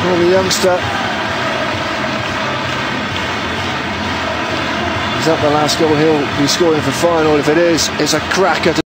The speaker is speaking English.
Well, the youngster, is that the last goal he'll be scoring for final? If it is, it's a cracker to